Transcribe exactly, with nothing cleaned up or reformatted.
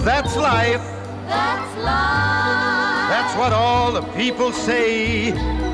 that's life. That's life. That's what all the people say.